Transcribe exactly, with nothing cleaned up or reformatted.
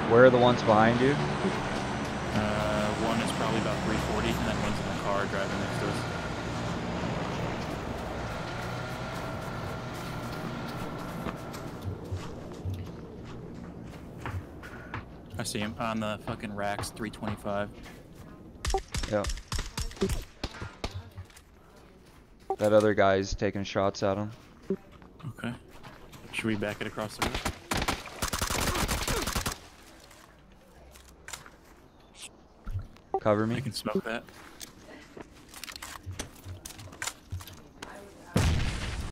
Where are the ones behind you? Uh, one is probably about three forty, and that one's in the car driving next to us. I see him on the fucking racks, three twenty-five. Yep. That other guy's taking shots at him. Okay. Should we back it across the road? Cover I me. can smoke that.